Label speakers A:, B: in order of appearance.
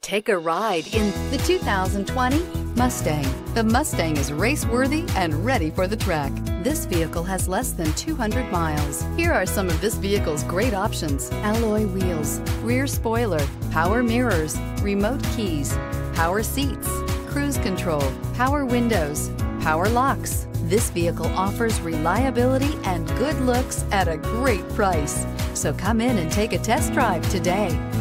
A: Take a ride in the 2020 Mustang. The Mustang is race-worthy and ready for the track. This vehicle has less than 200 miles. Here are some of this vehicle's great options: alloy wheels, rear spoiler, power mirrors, remote keys, power seats, cruise control, power windows, power locks. This vehicle offers reliability and good looks at a great price. So come in and take a test drive today.